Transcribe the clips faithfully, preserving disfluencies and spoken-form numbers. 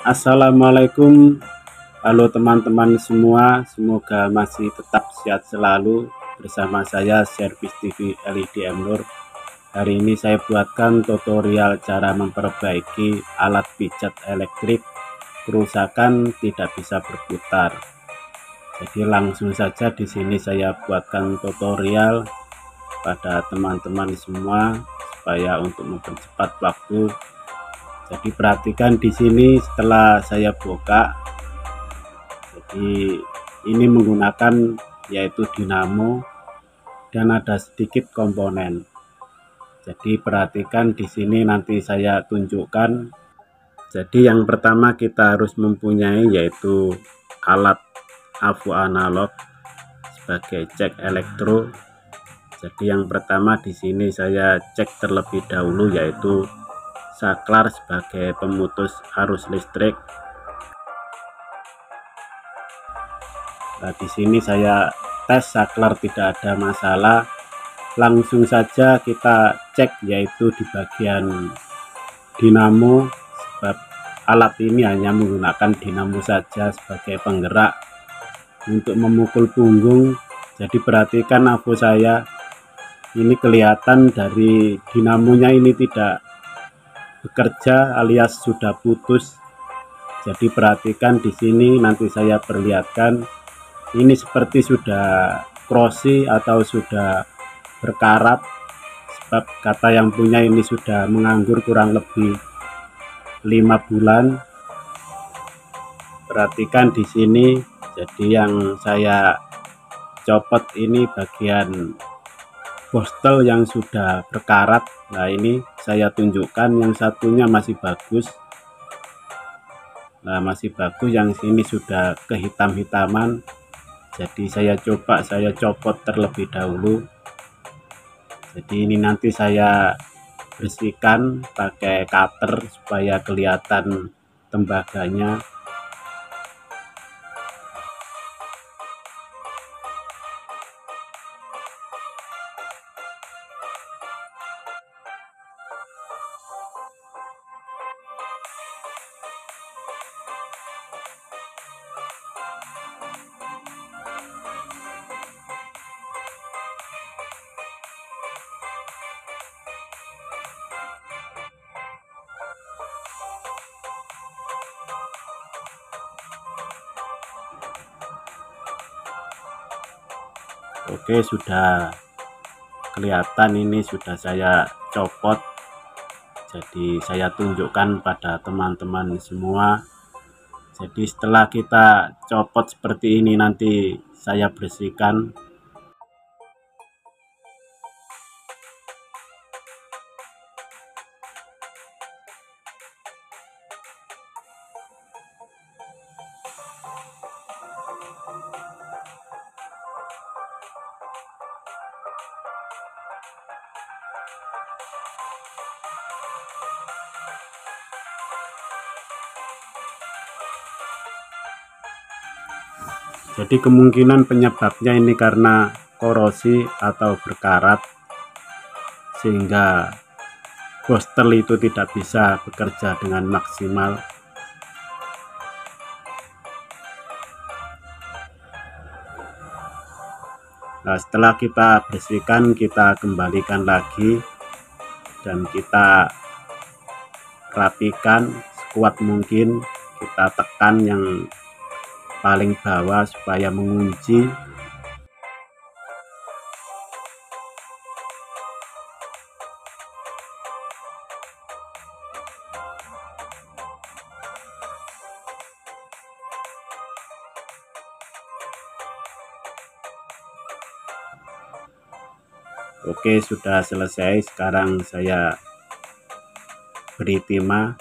Assalamualaikum, halo teman-teman semua, semoga masih tetap sehat selalu. Bersama saya Servis T V L I D M Nur. Hari ini saya buatkan tutorial cara memperbaiki alat pijat elektrik kerusakan tidak bisa berputar. Jadi langsung saja di sini saya buatkan tutorial pada teman-teman semua supaya untuk mempercepat waktu. Jadi perhatikan di sini setelah saya buka. Jadi ini menggunakan yaitu dinamo dan ada sedikit komponen. Jadi perhatikan di sini nanti saya tunjukkan. Jadi yang pertama kita harus mempunyai yaitu alat A V O analog sebagai cek elektro. Jadi yang pertama di sini saya cek terlebih dahulu yaitu saklar sebagai pemutus arus listrik. Nah, di sini saya tes saklar tidak ada masalah. Langsung saja kita cek yaitu di bagian dinamo, sebab alat ini hanya menggunakan dinamo saja sebagai penggerak untuk memukul punggung. Jadi perhatikan A V O saya ini, kelihatan dari dinamonya ini tidak bekerja alias sudah putus. Jadi perhatikan di sini, nanti saya perlihatkan. Ini seperti sudah krosi atau sudah berkarat, sebab kata yang punya ini sudah menganggur kurang lebih lima bulan. Perhatikan di sini, jadi yang saya copot ini bagian bostel yang sudah berkarat. Nah, ini saya tunjukkan, yang satunya masih bagus. Nah, masih bagus, yang sini sudah kehitam-hitaman. Jadi saya coba saya copot terlebih dahulu. Jadi ini nanti saya bersihkan pakai cutter supaya kelihatan tembaganya. Oke, sudah kelihatan, ini sudah saya copot. Jadi saya tunjukkan pada teman-teman semua. Jadi setelah kita copot seperti ini, nanti saya bersihkan. Jadi kemungkinan penyebabnya ini karena korosi atau berkarat, sehingga bostel itu tidak bisa bekerja dengan maksimal. Nah, setelah kita bersihkan, kita kembalikan lagi dan kita rapikan sekuat mungkin. Kita tekan yang paling bawah supaya mengunci. Oke, sudah selesai. Sekarang saya beri timah.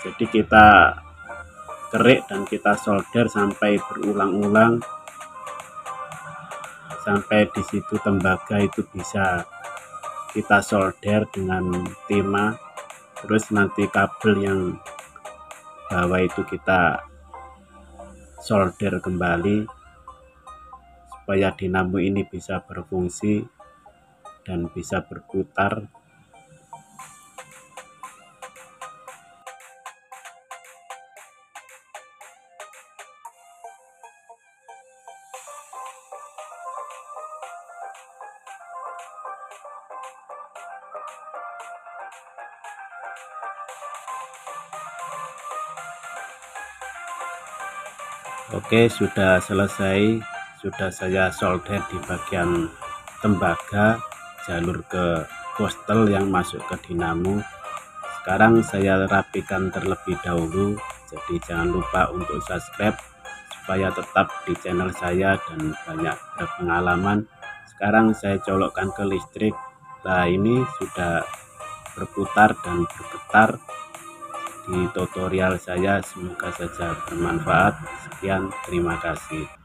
Jadi kita kerik dan kita solder sampai berulang-ulang, sampai di situ tembaga itu bisa kita solder dengan timah. Terus nanti kabel yang bawah itu kita solder kembali supaya dinamo ini bisa berfungsi dan bisa berputar. Oke, sudah selesai. Sudah saya solder di bagian tembaga jalur ke kostel yang masuk ke dinamo. Sekarang saya rapikan terlebih dahulu. Jadi jangan lupa untuk subscribe supaya tetap di channel saya dan banyak berpengalaman. Sekarang saya colokkan ke listrik. Nah, ini sudah berputar dan bergetar di tutorial saya. Semoga saja bermanfaat. Sekian, terima kasih.